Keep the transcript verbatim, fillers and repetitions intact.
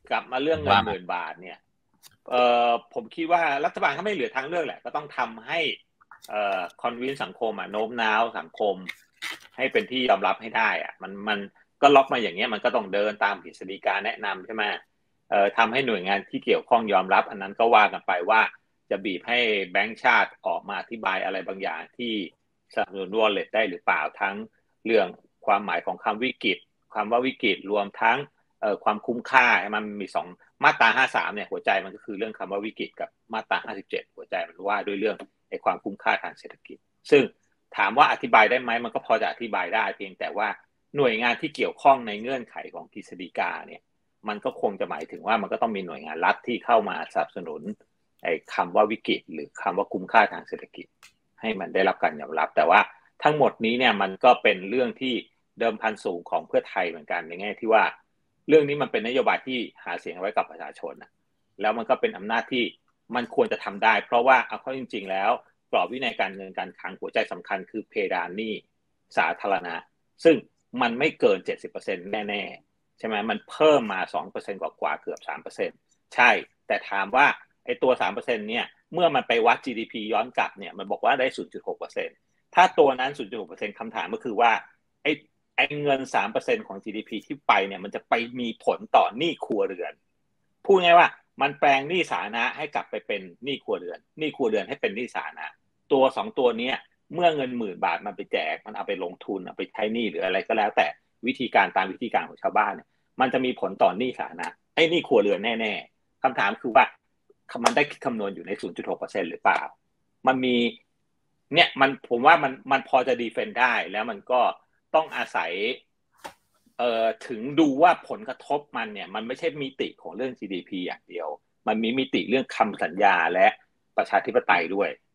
กลับมาเรื่องเงินว่าหมื่นบาทเนี่ยเอ่อผมคิดว่ารัฐบาลก็ไม่เหลือทางเลือกแหละก็ต้องทำให้เอ่อคอนวินสังคมอ่ะโน้มน้าวสังคมให้เป็นที่ยอมรับให้ได้อ่ะมันมันก็ล็อกมาอย่างเงี้ยมันก็ต้องเดินตามกฤษฎีกาแนะนำใช่ไหมเอ่อทำให้หน่วยงานที่เกี่ยวข้องยอมรับอันนั้นก็ว่ากันไปว่าจะบีบให้แบงก์ชาติออกมาอธิบายอะไรบางอย่างที่สนับสนุนวอลเล็ตได้หรือเปล่าทั้งเรื่องความหมายของคำวิกฤตคำว่าวิกฤตรวมทั้งเอ่อความคุ้มค่ามันมีสองมาตราห้าสามเนี่ยหัวใจมันก็คือเรื่องคำว่าวิกฤตกับมาตราห้าสิบเจ็ดหัวใจมันว่าด้วยเรื่องไอ้ความคุ้มค่าทางเศรษฐกิจซึ่งถามว่าอธิบายได้ไหมมันก็พอจะอธิบายได้เพียงแต่ว่าหน่วยงานที่เกี่ยวข้องในเงื่อนไขของกฤษฎีกาเนี่ยมันก็คงจะหมายถึงว่ามันก็ต้องมีหน่วยงานรัฐที่เข้ามาสนับสนุนไอ้คำว่าวิกฤตหรือคำว่าคุ้มค่าทางเศรษฐกิจให้มันได้รับการยอมรับแต่ว่าทั้งหมดนี้เนี่ยมันก็เป็นเรื่องที่เดิมพันสูงของเพื่อไทยเหมือนกันในแง่ที่ว่าเรื่องนี้มันเป็นนโยบายที่หาเสียงไว้กับประชาชนนะแล้วมันก็เป็นอำนาจที่มันควรจะทำได้เพราะว่าเอาเข้าจริงๆแล้วกรอบวินัยการเงินการคลังหัวใจสำคัญคือเพดานหนี้สาธารณะซึ่งมันไม่เกิน เจ็ดสิบเปอร์เซ็นต์ แน่ๆใช่ไหมมันเพิ่มมา สองเปอร์เซ็นต์ กว่าๆเกือบ สามเปอร์เซ็นต์ ใช่แต่ถามว่าไอ้ตัว สามเปอร์เซ็นต์ เนี่ยเมื่อมันไปวัด จี ดี พี ย้อนกลับเนี่ยมันบอกว่าได้ ศูนย์จุดหกเปอร์เซ็นต์ ถ้าตัวนั้น ศูนย์จุดหกเปอร์เซ็นต์ คำถามก็คือว่าไอ้ไอ้เงิน สามเปอร์เซ็นต์ ของ จี ดี พี ที่ไปเนี่ยมันจะไปมีผลต่อหนี้ครัวเรือนพูดง่ายว่ามันแปลงหนี้สาธารณะให้กลับไปเป็นหนี้ครัวเรือนหนี้ครัวเรือนให้เป็นหนี้สาธารณะตัวสองตัวนี้เมื่อเงินหมื่นบาทมันไปแจกมันเอาไปลงทุนเอาไปใช้หนี้หรืออะไรก็แล้วแต่วิธีการตามวิธีการของชาวบ้านเนี่ยมันจะมีผลต่อหนี้สาธารณะไอ้หนี้ครัวเรือนแน่ๆคำถามคือว่ามันได้คิดคำนวณอยู่ใน ศูนย์จุดหกเปอร์เซ็นต์ หรือเปล่ามันมีเนี่ยมันผมว่ามันมันพอจะดีเฟนได้แล้วมันก็ต้องอาศัยเอ่อถึงดูว่าผลกระทบมันเนี่ยมันไม่ใช่มิติของเรื่อง จี ดี พี อย่างเดียวมันมีมิติเรื่องคำสัญญาและประชาธิปไตยด้วย